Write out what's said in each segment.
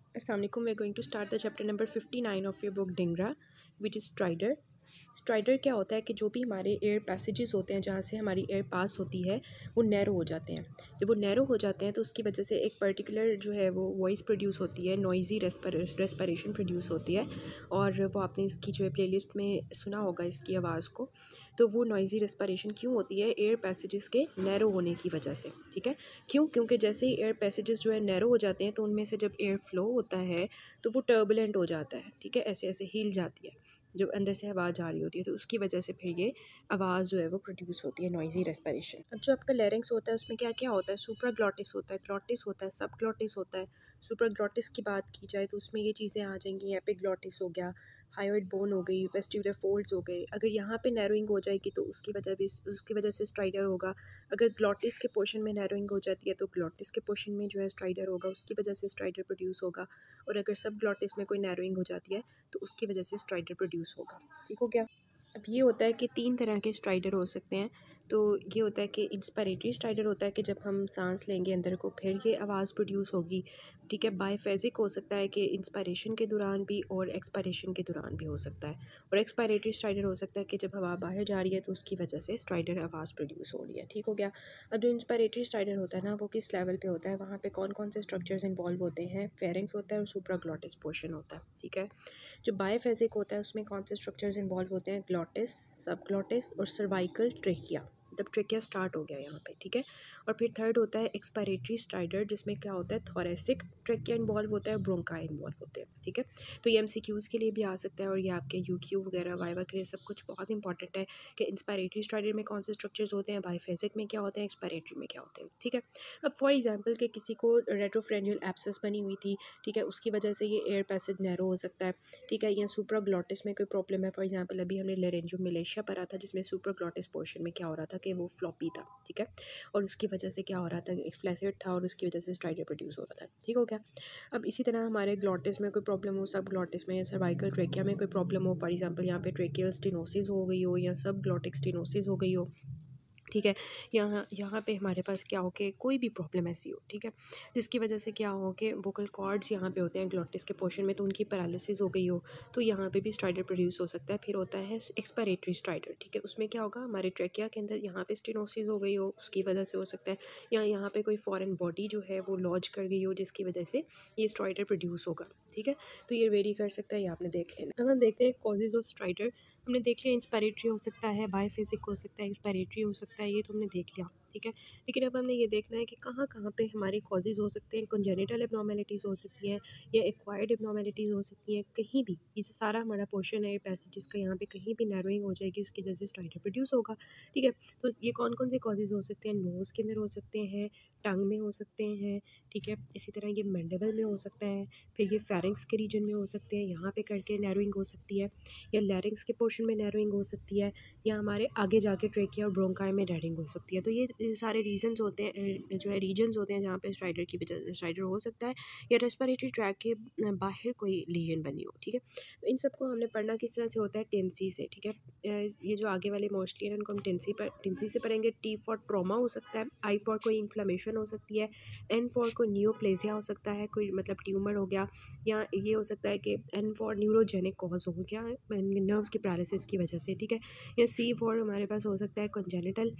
Assalamualaikum. We're going to start the chapter number 59 of your book Dhingra, which is stridor. Stridor क्या होता है कि जो भी हमारे एयर पैसेजेस होते हैं जहाँ से हमारी एयर पास होती है वो नैरो हो जाते हैं. जब वो नैरो हो जाते हैं तो उसकी वजह से एक पर्टिकुलर जो है वो वॉइस प्रोड्यूस होती है, नॉइज़ी रेस्पिरेशन प्रोड्यूस होती है. और वो आपने इसकी जो है प्लेलिस्ट में सुना होगा इसकी आवाज़ को. तो वो नॉइज़ी रेस्पिरेशन क्यों होती है? एयर पैसेजेस के नैरो होने की वजह से. ठीक है, क्यों? क्योंकि जैसे ही एयर पैसेजेस जो है नैरो हो जाते हैं तो उनमें से जब एयर फ्लो होता है तो वो टर्बुलेंट हो जाता है. ठीक है, ऐसे ऐसे हिल जाती है जब अंदर से हवा जा रही होती है, तो उसकी वजह से फिर ये आवाज़ जो है वो प्रोड्यूस होती है, नॉइज़ी रेस्पिरेशन. अब जो आपका लैरिंक्स होता है उसमें क्या क्या होता है? सुप्रा ग्लॉटिस होता है, ग्लॉटिस होता है, सब ग्लॉटिस होता है. सुप्रा ग्लॉटिस की बात की जाए तो उसमें ये चीज़ें आ जाएंगी. एपिग्लॉटिस हो गया, हायोइड बोन हो गई, वेस्टिबुलर फोल्ड्स हो गए. अगर यहाँ पे नैरोइंग हो जाएगी तो उसकी वजह से स्ट्राइडर होगा. अगर ग्लॉटिस के पोर्शन में नैरोइंग हो जाती है तो ग्लॉटिस के पोर्शन में जो है स्ट्राइडर होगा, उसकी वजह से स्ट्राइडर प्रोड्यूस होगा. और अगर सब ग्लॉटिस में कोई नैरोइंग हो जाती है तो उसकी वजह से स्ट्राइडर प्रोड्यूस होगा. ठीक हो गया? अब ये होता है कि 3 तरह के स्ट्राइडर हो सकते हैं. तो ये होता है कि इंस्पिरेटरी स्ट्राइडर होता है कि जब हम सांस लेंगे अंदर को फिर ये आवाज़ प्रोड्यूस होगी. ठीक है, बायफेजिक हो सकता है कि इंस्पिरेशन के दौरान भी और एक्सपायरेशन के दौरान भी हो सकता है. और एक्सपायरेटरी स्ट्राइडर हो सकता है कि जब हवा बाहर जा रही है तो उसकी वजह से स्ट्राइडर आवाज़ प्रोड्यूस हो रही है. ठीक हो गया? अब जो इंस्पिरेटरी स्ट्राइडर होता है ना वो किस लेवल पे होता है, वहाँ पे कौन कौन से स्ट्रक्चर्स इन्वॉल्व होते हैं? फेरिंग्स होता है और सुप्राग्लॉटिस पोर्शन होता है. ठीक है, जो बायफेजिक होता है उसमें कौन से स्ट्रक्चर्स इन्वॉल्व होते हैं? ग्लॉटिस, सब ग्लॉटिस और सर्वाइकल ट्रेकिया. मतलब ट्रेकिया स्टार्ट हो गया यहाँ पे. ठीक है, और फिर थर्ड होता है एक्सपायरेटरी स्ट्राइडर जिसमें क्या होता है? थोरेसिक ट्रेकिया इन्वॉल्व होता है, ब्रोंकाई इन्वॉल्व होते हैं. ठीक है, तो ये MCQs के लिए भी आ सकता है और ये आपके UQ वगैरह वाइवा के लिए सब कुछ बहुत इंपॉर्टेंट है कि इंस्पायरेटरी स्ट्राइडर में कौन से स्ट्रक्चर्स होते हैं, बायफेजिक में क्या होते हैं, एक्सपायरेटरी में क्या होते हैं. ठीक है, अब फॉर एग्जाम्पल कि किसी को रेट्रोफ्रेंजियल एब्सेस बनी हुई थी. ठीक है, उसकी वजह से ये एयर पैसेज नैरो हो सकता है. ठीक है, या सुप्राग्लॉटिस में कोई प्रॉब्लम है. फॉर एग्जांपल अभी हमने लेरेंजियोमलेशिया पढ़ा था जिसमें सुप्राग्लॉटिस पोर्शन में क्या हो रहा था कि वो फ्लॉपी था. ठीक है, और उसकी वजह से क्या हो रहा था? एक फ्लैसिड था और उसकी वजह से स्ट्राइडर प्रोड्यूस हो रहा था. ठीक हो गया? अब इसी तरह हमारे ग्लॉटिस में कोई प्रॉब्लम हो, सब ग्लॉटिस में या सर्वाइकल ट्रेकिया में कोई प्रॉब्लम हो, फॉर एग्जाम्पल यहाँ पे ट्रेकियल स्टेनोसिस हो गई हो या सब ग्लॉटिक स्टेनोसिस हो गई हो. ठीक है, यहाँ यहाँ पे हमारे पास क्या हो कि कोई भी प्रॉब्लम ऐसी हो. ठीक है, जिसकी वजह से क्या हो कि वोकल कॉर्ड्स यहाँ पे होते हैं ग्लॉटिस के पोर्शन में तो उनकी पैरालिसिस हो गई हो तो यहाँ पे भी स्ट्राइडर प्रोड्यूस हो सकता है. फिर होता है एक्सपायरेटरी स्ट्राइडर. ठीक है, उसमें क्या होगा? हमारे ट्रेकिया के अंदर यहाँ पे स्टेनोसिस हो गई हो, उसकी वजह से हो सकता है. या यहाँ पे कोई फॉरेन बॉडी जो है वो लॉज कर गई हो जिसकी वजह से ये स्ट्राइडर प्रोड्यूस होगा. ठीक है, तो ये वेरी कर सकता है, ये आपने देख लेना. अब हम देखते हैं कॉजेज़ ऑफ स्ट्राइडर. हमने देख लिया इंस्पिरेटरी हो सकता है, बायफिजिक हो सकता है, एक्सपायरेटरी हो सकता है, ये तो हमने देख लिया. ठीक है, लेकिन अब हमने ये देखना है कि कहाँ कहाँ पे हमारे कॉजेज़ हो सकते हैं. कंजेनिटल एब्नॉर्मेलिटीज़ हो सकती हैं या एक्वायर्ड एब्नॉर्मेलिटीज़ हो सकती हैं. कहीं भी ये जो सारा हमारा पोर्शन है पैसेजेस का, यहाँ पे कहीं भी नैरोइंग हो जाएगी उसकी वजह से स्ट्राइडर प्रोड्यूस होगा. ठीक है, तो ये कौन कौन से कॉजेज़ हो सकते हैं? नोज़ के अंदर हो सकते हैं, टंग में हो सकते हैं. ठीक है, इसी तरह ये मैंडिबल में हो सकता है, फिर ये फेरिंक्स के रीजन में हो सकते हैं, यहाँ पे करके नैरोइंग हो सकती है, या लैरिंक्स के पोर्शन में नैरोइंग हो सकती है, या हमारे आगे जाके ट्रेकिया और ब्रोंकाई में नैरोइंग हो सकती है. तो ये सारे रीजन्स होते हैं जो है रीजन्स होते हैं जहाँ पे स्ट्राइडर की वजह से स्ट्राइडर हो सकता है या रेस्पिरेटरी ट्रैक के बाहर कोई लीजन बनी हो. ठीक है, तो इन सबको हमने पढ़ना किस तरह से होता है? टेंसी से. ठीक है, ये जो आगे वाले मोस्टली हैं उनको हम टेंसी से पढ़ेंगे. T फॉर ट्रॉमा हो सकता है, I फॉर कोई इन्फ्लेमेशन हो सकती है, N फॉर कोई न्यूरोप्लेजिया हो सकता है, कोई मतलब ट्यूमर हो गया, या ये हो सकता है कि N फॉर न्यूरोजेनिक कॉज हो गया नर्व्स की पैरालिसिस की वजह से. ठीक है, या C फॉर हमारे पास हो सकता है कंजेनिटल.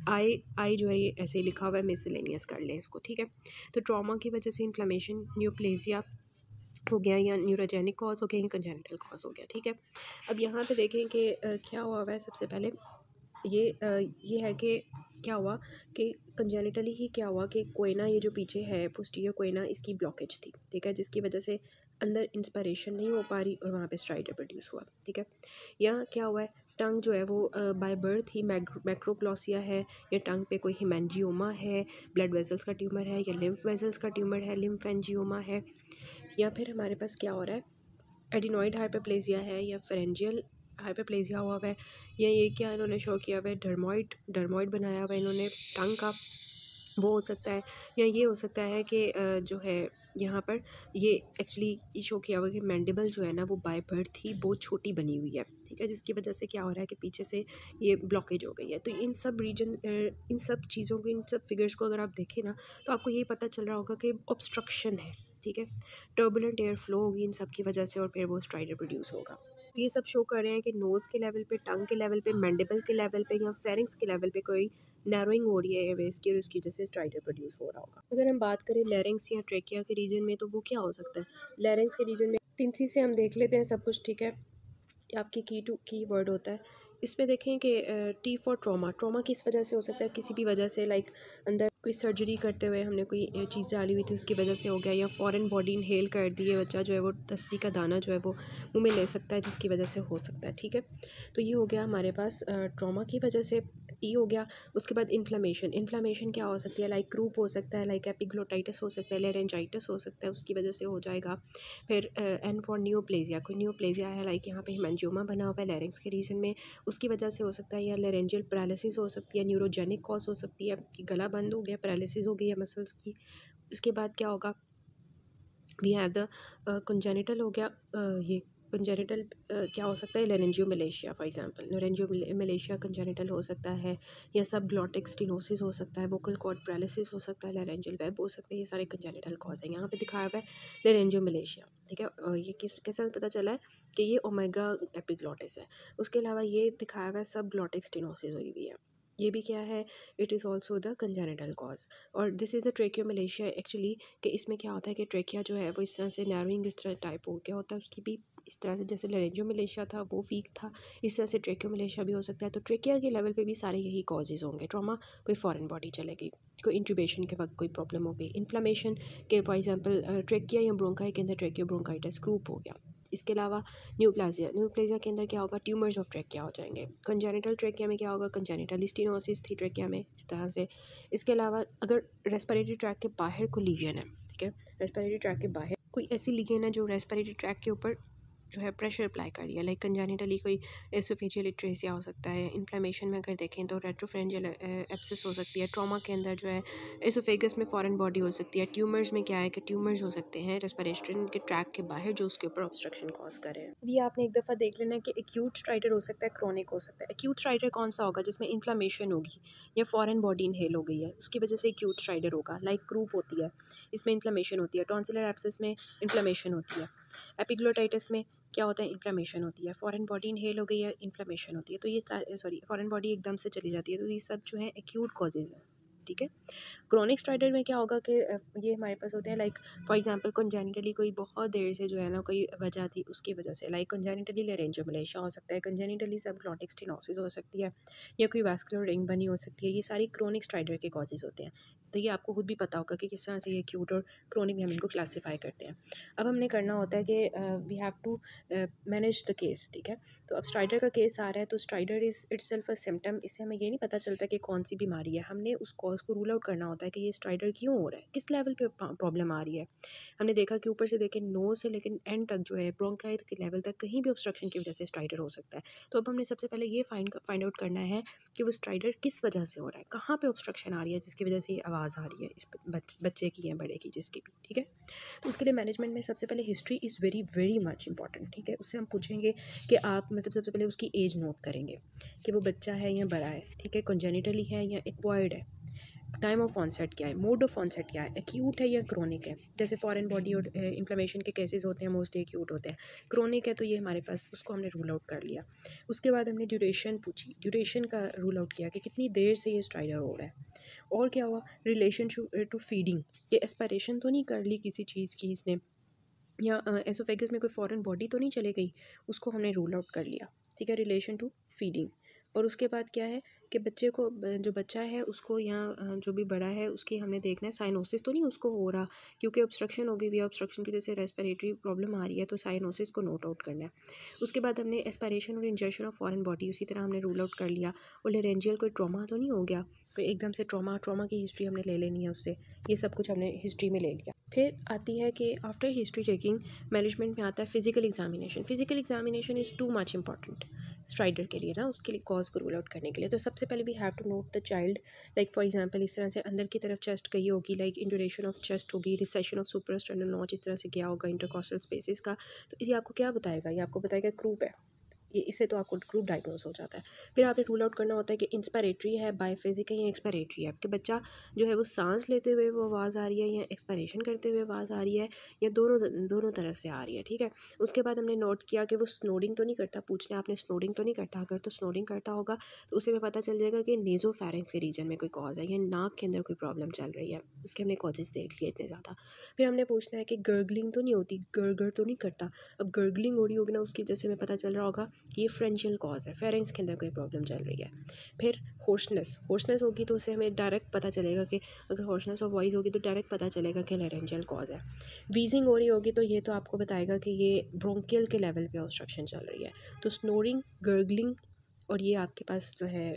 आई जो है ये ऐसे ही लिखा हुआ है, मिसलेनियस कर लें इसको. ठीक है, तो ट्रॉमा की वजह से इन्फ्लेमेशन, न्यूरोप्लेजिया हो गया, या न्यूरोजेनिक कॉज हो गया, या कंजेनिटल कॉज हो गया. ठीक है, अब यहाँ पे देखें कि क्या हुआ है. सबसे पहले ये है कि क्या हुआ कि कंजेनिटली ही क्या हुआ कि कोयना, ये जो पीछे है पोस्टीरियर कोयना, इसकी ब्लॉकेज थी. ठीक है, जिसकी वजह से अंदर इंस्पिरेशन नहीं हो पा रही और वहाँ पे स्ट्राइडर प्रोड्यूस हुआ. ठीक है, यहाँ क्या हुआ है? टंग जो है वो बाय बर्थ ही मैक्रोप्लॉसिया है, या टंग पे कोई हिमेंजियोमा है, ब्लड वेसल्स का ट्यूमर है, या लिम्फ वेसल्स का ट्यूमर है, लिम्फेंजियोमा है, या फिर हमारे पास क्या हो रहा है? एडिनॉइड हाइपरप्लेजिया है, या फेरेंजियल हाइपरप्लेजिया हुआ है, या ये क्या इन्होंने शो किया हुआ है? डर्मॉइड बनाया हुआ है इन्होंने टंग का, वो हो सकता है. या ये हो सकता है कि जो है यहाँ पर ये एक्चुअली शो किया हुआ कि मैंडिबल जो है ना वो बाय बर्थ ही बहुत छोटी बनी हुई है. ठीक है, जिसकी वजह से क्या हो रहा है कि पीछे से ये ब्लॉकेज हो गई है. तो इन सब इन सब चीज़ों को, इन सब फिगर्स को अगर आप देखें ना तो आपको यही पता चल रहा होगा कि ऑब्स्ट्रक्शन है. ठीक है। टर्बुलेंट एयर फ्लो होगी इन सब की वजह से और फिर वो स्ट्राइडर प्रोड्यूस होगा। ये सब शो कर रहे हैं कि नोज़ के लेवल पे, टंग के लेवल पे, मैंडिबल के लेवल पे या फेरिंग्स के लेवल पे कोई नैरोइंग हो रही है एयरवेज की और उसकी वजह से स्ट्राइडर प्रोड्यूस हो रहा होगा। अगर हम बात करें लैरिंग्स या ट्रेकिया के रीजन में तो वो क्या हो सकता है। लैरिंग्स के रीजन में टिंसी से हम देख लेते हैं सब कुछ, ठीक है। आपकी की वर्ड होता है इसमें। देखें कि टी फॉर ट्रॉमा। ट्रॉमा किस वजह से हो सकता है, किसी भी वजह से, लाइक अंदर कोई सर्जरी करते हुए हमने कोई चीज़ डाली हुई थी उसकी वजह से हो गया, या फॉरेन बॉडी इनहेल कर दी है बच्चा जो है वो तसली का दाना जो है वो मुंह में ले सकता है जिसकी वजह से हो सकता है, ठीक है। तो ये हो गया हमारे पास ट्रॉमा की वजह से टी हो गया। उसके बाद इन्फ्लामेशन। इन्फ्लामेशन क्या हो सकती है, लाइक क्रूप हो सकता है, लाइक एपिग्लोटाइटिस हो सकता है, लेरेंजाइटिस हो सकता है, उसकी वजह से हो जाएगा। फिर एन फॉर नियोप्लेजिया। कोई नियोप्लेजिया है, लाइक यहाँ पे हेमेंजियोमा बना हुआ है लैरिंग्स के रीजन में, उसकी वजह से हो सकता है। या लेरेंजियल पैरालिसिस हो सकती है, न्यूरोजेनिक कॉज हो सकती है कि गला बंद हो गया, पैरालिसिस हो गई है मसल्स की। इसके बाद क्या होगा, वी हैव द कंजेनिटल हो गया। ये कंजेनिटल क्या हो सकता है, laryngomalacia for example. Laryngomalacia congenital हो सकता है, या सब ग्लॉटिक स्टेनोसिस हो सकता है, वोकल कॉर्ड पैरालिसिस हो सकता है, लेरेंजियल वेब हो सकता है। ये सारे कंजेनिटल कॉज हैं। यहाँ पे दिखाया हुआ है लेरेंजियोमलेशिया, ठीक है। ये कैसे पता चला है कि ये ओमेगा एपिग्लॉटिस है। उसके अलावा ये दिखाया हुआ है सब ग्लॉटिक स्टेनोसिस हुई हुई है, ये भी क्या है, it is also the congenital cause. और this is the tracheomalacia actually, कि इसमें क्या होता है कि ट्रेकिया जो है वो इस तरह से नैरोइंग इस तरह टाइप हो गया होता है उसकी भी, इस तरह से जैसे लेरेंजियोमलेशिया था वो वीक था, इस तरह से ट्रेकियोमलेशिया भी हो सकता है। तो ट्रेकिया के लेवल पे भी सारे यही कॉजेज़ होंगे। ट्रॉमा, कोई फॉरेन बॉडी चलेगी, कोई इंट्यूबेशन के वक्त कोई प्रॉब्लम हो गई, इन्फ्लामेशन के फॉर एग्जांपल ट्रेकिया या ब्रोंकाई के अंदर ट्रेकियो ब्रोंकाइटिस ग्रुप हो गया। इसके अलावा न्यूप्लाजिया। न्यूप्लाजिया के अंदर क्या होगा, ट्यूमर्स ऑफ ट्रेकिया हो जाएंगे। कंजेनिटल ट्रेकिया में क्या होगा, कंजेनिटल स्टेनोसिस थी ट्रेकिया में, इस तरह से। इसके अलावा अगर रेस्पिरेटरी ट्रैक के बाहर कोई लीजन है, ठीक है, रेस्पिरेटरी ट्रैक के बाहर कोई ऐसी लीजन है जो रेस्पिरेटरी ट्रैक के ऊपर जो है प्रेशर अप्लाई कर रही है, लाइक कंजेनिटली कोई एसोफेजियल इट्रेसिया हो सकता है। इन्फ्लेमेशन में अगर देखें तो रेट्रोफरेंजियल एब्सिस हो सकती है। ट्रॉमा के अंदर जो है एसोफेगस में फॉरेन बॉडी हो सकती है। ट्यूमर्स में क्या है कि ट्यूमर्स हो सकते हैं रेस्पिरेशन के ट्रैक के बाहर जो उसके ऊपर ऑब्स्ट्रक्शन कॉज कर रहे हैं। अभी आपने एक दफ़ा देख लेना कि एक्यूट स्ट्राइडर हो सकता है, क्रोनिक हो सकता है। एक्यूट स्ट्राइडर कौन सा होगा, जिसमें इन्फ्लेमेशन होगी या फॉरेन बॉडी इनहेल हो गई है, उसकी वजह से एक्यूट स्ट्राइडर होगा। लाइक क्रूप होती है, इसमें इन्फ्लेमेशन होती है। टॉन्सिलर एब्सिस में इन्फ्लेमेशन होती है। एपिग्लोटाइटिस में क्या होता है, इन्फ्लेमेशन होती है। फॉरेन बॉडी इनहेल हो गई है, इन्फ्लेमेशन होती है। तो ये सॉरी, फॉरेन बॉडी एकदम से चली जाती है। तो ये सब जो है एक्यूट कॉजेज़ हैं, ठीक है। क्रोनिक स्ट्राइडर में क्या होगा कि ये हमारे पास होते हैं, लाइक फॉर एग्जांपल कंजेनिटली कोई बहुत देर से जो है ना कोई वजह थी उसकी वजह से, लाइक कंजेनिटली लेरेंजियोमलेशिया हो सकता है, कंजेनिटली सब ग्लॉटिक स्टेनोसिस हो सकती है, या कोई वास्कुलर रिंग बनी हो सकती है। ये सारी क्रोनिक स्ट्राइडर के कॉजेज़ होते हैं। तो ये आपको खुद भी पता होगा कि किस तरह से ये एक्यूट और क्रोनिक में हम इनको क्लासीफाई करते हैं। अब हमने करना होता है कि we have to manage the case, ठीक है। तो अब स्ट्राइडर का केस आ रहा है, तो stridor is itself a symptom. इससे हमें ये नहीं पता चलता कि कौन सी बीमारी है, हमने उस कॉज को रूल आउट करना होता है कि ये स्ट्राइडर क्यों हो रहा है, किस लेवल पे प्रॉब्लम आ रही है। हमने देखा कि ऊपर से देखें नोज से लेकिन एंड तक जो है ब्रोंकाई के लेवल तक कहीं भी ऑब्स्ट्रक्शन की वजह से स्ट्राइडर हो सकता है। तो अब हमने सबसे पहले ये फाइंड आउट करना है कि वो स्ट्राइडर किस वजह से हो रहा है, कहाँ पे ऑब्स्ट्रक्शन आ रही है जिसकी वजह से ये आवाज़ आ रही है, इस बच्चे की या बड़े की, जिसकी भी, ठीक है। तो उसके लिए मैनेजमेंट में सबसे पहले history is very very much important, ठीक है। उससे हम पूछेंगे कि आप मतलब सबसे पहले उसकी एज नोट करेंगे कि वो बच्चा है या बड़ा है, ठीक है, कंजेनिटली है या एक्वायर्ड है, टाइम ऑफ ऑनसेट क्या है, मोड ऑफ ऑनसेट क्या है, एक्यूट है या क्रोनिक है। जैसे फॉरेन बॉडी और इन्फ्लेमेशन के केसेस होते हैं मोस्टली एक्यूट होते हैं। क्रोनिक है तो ये हमारे पास, उसको हमने रूल आउट कर लिया। उसके बाद हमने ड्यूरेशन पूछी, ड्यूरेशन का रूल आउट किया कि कितनी देर से ये स्ट्राइडर हो रहा है। और क्या हुआ, रिलेशन टू फीडिंग, ये एस्पायरेशन तो नहीं कर ली किसी चीज़ की इसने, या एसोफेगस में कोई फॉरेन बॉडी तो नहीं चले गई, उसको हमने रूल आउट कर लिया, ठीक है, रिलेशन टू फीडिंग। और उसके बाद क्या है कि बच्चे को, जो बच्चा है उसको, या जो भी बड़ा है उसकी हमने देखना है साइनोसिस तो नहीं उसको हो रहा, क्योंकि ऑब्स्ट्रक्शन हो गई भी, ऑब्स्ट्रक्शन की वजह से रेस्पिरेटरी प्रॉब्लम आ रही है, तो साइनोसिस को नोट आउट करना है। उसके बाद हमने एस्पायरेशन और इंजेक्शन ऑफ फॉरेन बॉडी उसी तरह हमने रूल आउट कर लिया। और लेरेंजियल कोई ट्रॉमा तो नहीं हो गया, तो एकदम से ट्रॉमा की हिस्ट्री हमने ले लेनी है उससे, ये सब कुछ हमने हिस्ट्री में ले लिया। फिर आती है कि आफ्टर हिस्ट्री चेकिंग मैनेजमेंट में आता है physical examination. Physical examination is too much important stridor के लिए ना, उसके लिए कॉज को रूल आउट करने के लिए। तो सबसे पहले we have to note the child, like for example इस तरह से अंदर की तरफ चेस्ट गई होगी, लाइक इंडुरेशन ऑफ चेस्ट होगी, रिसेशन ऑफ सुपरास्टेरनल नॉच इस तरह से गया होगा इंटरकॉस्टल स्पेसिस का। तो ये आपको क्या बताएगा, ये आपको बताएगा क्रूप है, ये इससे तो आपको ग्रुप डायग्नोस हो जाता है। फिर आपने रूल आउट करना होता है कि इंस्पायरेटरी है, बायफेजिक है या एक्सपायरेटरी है। आपके बच्चा जो है वो सांस लेते हुए वो आवाज़ आ रही है या एक्सपायरेशन करते हुए आवाज़ आ रही है या दोनों दोनों तरफ से आ रही है, ठीक है। उसके बाद हमने नोट किया कि वो स्नोडिंग तो नहीं करता, पूछने आपने स्नोडिंग तो नहीं करता, अगर तो स्नोडिंग करता होगा तो उसे हमें पता चल जाएगा कि नेज़ोफेरिंक्स के रीजन में कोई कॉज है या नाक के अंदर कोई प्रॉब्लम चल रही है। उसके हमने कॉजेज़ देख लिए इतने ज़्यादा। फिर हमने पूछना है कि गर्गलिंग तो नहीं होती, गर तो नहीं करता। अब गर्गलिंग हो रही होगी ना, उसकी वजह से हमें पता चल रहा होगा कि ये फ्रेंशियल कॉज है, फेरेंक्स के अंदर कोई प्रॉब्लम चल रही है। फिर होर्सनेस होगी तो उससे हमें डायरेक्ट पता चलेगा कि अगर होर्सनेस ऑफ वॉइस होगी तो डायरेक्ट पता चलेगा कि लेरेंजियल कॉज है। वीजिंग हो रही होगी तो ये तो आपको बताएगा कि ये ब्रोंकियल के लेवल पे ऑब्स्ट्रक्शन चल रही है। तो स्नोरिंग, गर्गलिंग और ये आपके पास जो है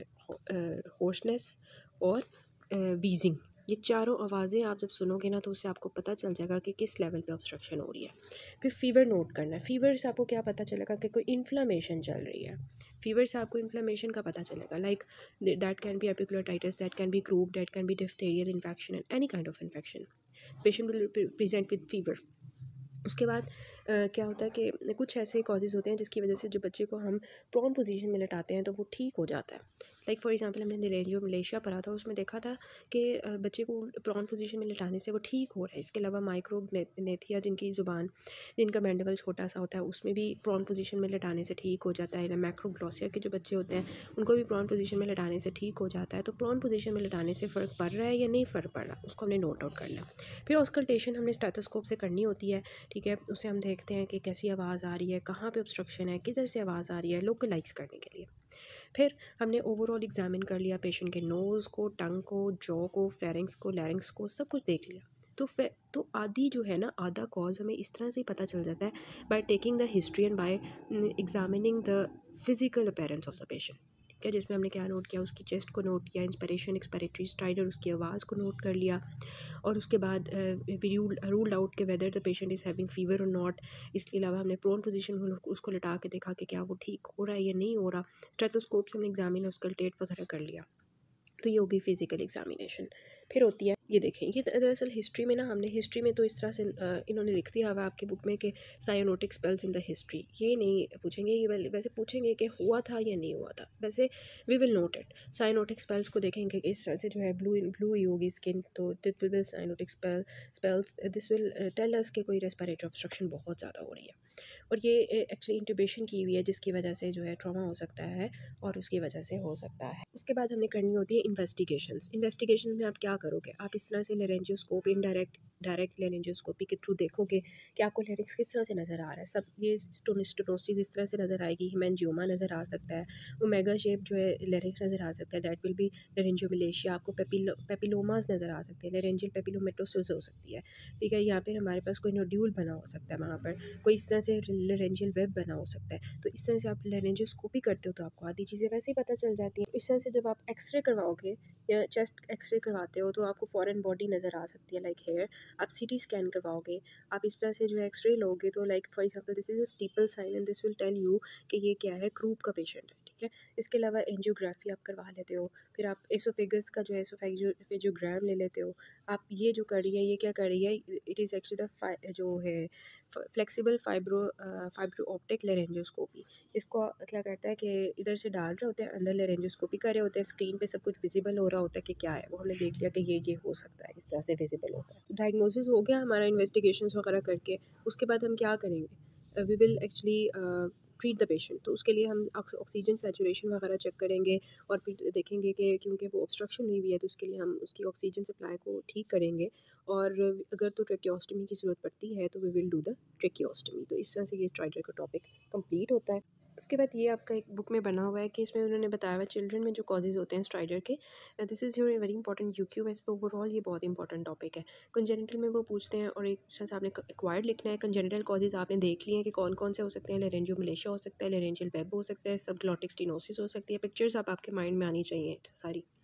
होर्सनेस और वीजिंग, ये चारों आवाज़ें आप जब सुनोगे ना तो उससे आपको पता चल जाएगा कि किस लेवल पे ऑब्स्ट्रक्शन हो रही है। फिर फीवर नोट करना है। फीवर से आपको क्या पता चलेगा कि कोई इन्फ्लामेशन चल रही है। फीवर से आपको इन्फ्लामेशन का पता चलेगा, like that can be epiglottitis, that can be croup, that can be diphtherial infection and any kind of infection. Patient will present with fever. उसके बाद क्या होता है कि कुछ ऐसे कॉजेज़ होते हैं जिसकी वजह से जो बच्चे को हम प्रोन पोजीशन में लेटाते हैं तो वो ठीक हो जाता है। लाइक फॉर एग्जांपल हमने निरेंजियो मलेशिया पढ़ा था, उसमें देखा था कि बच्चे को प्रोन पोजीशन में लेटाने से वो ठीक हो रहा है। इसके अलावा माइक्रोग्नेथिया जिनकी ज़ुबान, जिनका मैंडिबल छोटा सा होता है, उसमें भी प्रोन पोजीशन में लेटाने से ठीक हो जाता है। मैक्रोग्लोसिया के जो बच्चे होते हैं उनको भी प्रोन पोजीशन में लेटाने से ठीक हो जाता है। तो प्रोन पोजीशन में लेटाने से फ़र्क पड़ रहा है या नहीं फ़र्क पड़ रहा, उसको हमने नोट आउट करना है। फिर ऑस्कल्टेशन हमने स्टेथोस्कोप से करनी होती है, ठीक है। उससे हम देखते हैं कि कैसी आवाज़ आ रही है, कहाँ पे ऑब्स्ट्रक्शन है, किधर से आवाज़ आ रही है, लोकलाइज करने के लिए। फिर हमने ओवरऑल एग्जामिन कर लिया पेशेंट के नोज़ को, टंग को, जॉ को, फेरिंग्स को, लैरिंग्स को, सब कुछ देख लिया। तो आधी जो है ना, आधा कॉज हमें इस तरह से ही पता चल जाता है, by taking the history and by examining the physical appearance of the patient, ठीक है। जिसमें हमने क्या नोट किया, उसकी चेस्ट को नोट किया, इंस्पिरेशन, एक्सपायरेटरी, स्ट्राइडर, उसकी आवाज़ को नोट कर लिया। और उसके बाद वी रूल्ड आउट के whether the patient is having fever और नॉट। इसके अलावा हमने प्रोन पोजीशन में उसको लिटा के देखा कि क्या वो ठीक हो रहा है या नहीं हो रहा। स्टेथोस्कोप से हमने एग्जामिन ऑस्कल्टेट वगैरह कर लिया। तो ये होगी फिजिकल एग्जामिनेशन। फिर होती है, ये देखें, ये दरअसल हिस्ट्री में ना, हमने हिस्ट्री में तो इस तरह से इन्होंने लिख दिया हुआ आपकी बुक में कि cyanotic spells in the history. ये नहीं पूछेंगे, ये वैसे पूछेंगे कि हुआ था या नहीं हुआ था। वैसे we will note it. Cyanotic spells को देखेंगे कि इस तरह से जो है ब्लू ही होगी स्किन, तो that will cyanotic spells, this will tell us कि कोई रेस्पिरेटरी ऑब्स्ट्रक्शन बहुत ज़्यादा हो रही है। और ये एक्चुअली इंट्यूबेशन की हुई है जिसकी वजह से जो है ट्रॉमा हो सकता है और उसकी वजह से हो सकता है। उसके बाद हमने करनी होती है इन्वेस्टिगेशन में आप क्या करोगे, आप इस तरह से लेरेंजियोस्कोप, डायरेक्ट लेरेंजियोस्कोपी के थ्रू देखोगे कि आपको लेरिक्स किस तरह से नज़र आ रहा है। सब ये स्टोनोसिस इस तरह से नज़र आएगी, हिमेंजियोमा नज़र आ सकता है, ओमेगा शेप जो है लेरिक्स नज़र आ सकता है, दैट विल बी लेरेंजियोमलेशिया। आपको पेपिलोमास नज़र आ सकते हैं, लेरेंजियल पेपिलोमेटोसिस हो सकती है, ठीक है। यहाँ पर हमारे पास कोई नोड्यूल बना हो सकता है, वहाँ पर कोई इस तरह से लेरेंजियल वेब बना हो सकता है। तो इस तरह से आप लेरेंजियोस्कोपी करते हो तो आपको आधी चीज़ें वैसे ही पता चल जाती हैं। इस तरह से जब आप एक्सरे करवाओगे या चेस्ट एक्सरे करवाते हो तो आपको फॉरेन बॉडी नज़र आ सकती है, लाइक हेयर। आप सीटी स्कैन करवाओगे, आप इस तरह से जो है एक्सरे लोगे तो like for example this is a steeple sign and this will tell you कि ये क्या है, क्रूप का पेशेंट है, ठीक है। इसके अलावा एंजियोग्राफी आप करवा लेते हो। फिर आप एसोफेगस का जो है एसोफेजियोग्राम ले लेते हो। आप ये जो कर रही है, ये क्या कर रही है, इट इज़ एक्चुअली द जो है फ्लेक्सिबल फाइब्रो ऑप्टिक लेरेंजियोस्कोपी। इसको क्या करता है कि इधर से डाल रहे होते हैं, अंदर लेरेंजियोस्कोपी कर रहे होते हैं, स्क्रीन पे सब कुछ विजिबल हो रहा होता है कि क्या है। वो हमने देख लिया कि ये हो सकता है, इस तरह से विजिबल होता है। डायग्नोसिस हो गया हमारा इन्वेस्टिगेशंस वगैरह करके। उसके बाद हम क्या करेंगे, we will actually treat the patient. तो उसके लिए हम ऑक्सीजन सैचुरेशन वगैरह चेक करेंगे और फिर देखेंगे कि क्योंकि वो ऑब्स्ट्रक्शन हुई हुई है तो उसके लिए हम उसकी ऑक्सीजन सप्लाई को ठीक करेंगे। और अगर तो ट्रेकियोस्टमी की ज़रूरत पड़ती है तो we will do the tracheostomy. तो इस तरह से ये स्ट्राइडर का टॉपिक कंप्लीट होता है। उसके बाद ये आपका एक बुक में बना हुआ है कि इसमें उन्होंने बताया हुआ है चिल्ड्रन में जो कॉजेज़ होते हैं स्ट्राइडर के। This is your very important UQ. वैसे तो ओवरऑल ये बहुत इंपॉर्टेंट टॉपिक है। कंजेनिटल में वो पूछते हैं और एक तरह से आपने एक्वायर्ड लिखना है। कंजेनिटल कॉजेज़ आपने देख लिए हैं कि कौन कौन से हो सकते हैं, लेरेंजियोमलेशिया हो सकता है, लेरेंजियल वेब हो सकता है, सबग्लॉटिक स्टेनोसिस हो सकती है। पिक्चर्स आपके माइंड में आनी चाहिए सारी।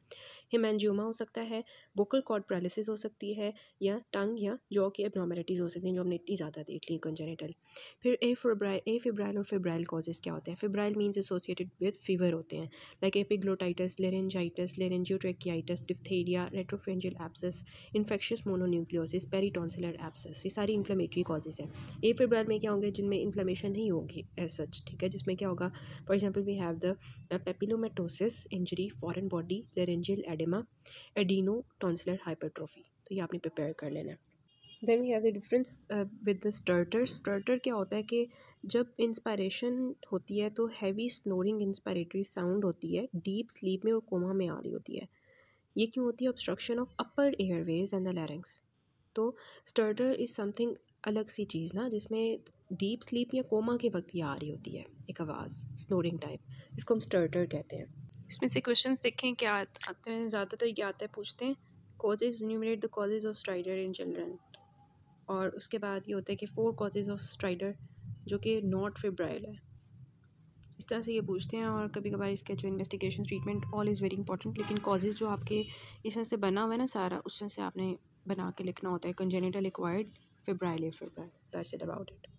हेमेंजियोमा हो सकता है, वोकल कॉर्ड पैरालिसिस हो सकती है, या टंग या जॉ की एबनॉर्मेलिटीज़ हो सकती हैं जो हमने इतनी ज़्यादा देख ली कंजेनिटल। फिर एफिब्राइल और फिब्राइल कॉजेज़ क्या होते हैं? Febrile means associated with fever होते हैं, like epiglottitis, laryngitis, laryngotracheitis, diphtheria, retropharyngeal abscess, infectious mononucleosis, peritonsillar abscess, ये सारी इन्फ्लेमेटरी कॉजेज़ हैं। एफिब्राइल में क्या होंगे? जिनमें इन्फ्लेमेशन नहीं होगी एज सच, ठीक है, जिसमें क्या होगा? For example we have the papillomatosis injury, foreign body, laryngeal oedema, adenotonsillar hypertrophy. तो ये आपने प्रिपेयर कर लेना है। Then we have the difference with the stertor. Stertor क्या होता है कि जब इंस्पायरेशन होती है तो हैवी स्नोरिंग इंस्पायरेटरी साउंड होती है, डीप स्लीप में और कोमा में आ रही होती है। ये क्यों होती है? Obstruction of upper airways and the larynx. तो स्टर्टर इज़ समथिंग अलग सी चीज़ ना, जिसमें डीप स्लीप या कोमा के वक्त ये आ रही होती है एक आवाज़, स्नोरिंग टाइप, इसको हम स्टर्टर कहते हैं। इसमें से क्वेश्चंस देखें क्या आते हैं, ज़्यादातर ये आता है, पूछते हैं causes, enumerate the causes of stridor in children, और उसके बाद ये होता है कि 4 कॉजेज ऑफ स्ट्राइडर जो कि नॉट फेब्राइल है। इस तरह से ये पूछते हैं, और कभी कभार इसका जो investigation treatment all is very important, लेकिन कॉजेज़ जो आपके इस तरह से बना हुआ है ना सारा, उस तरह से आपने बना के लिखना होता है। Congenital acquired febrile, that's it about it.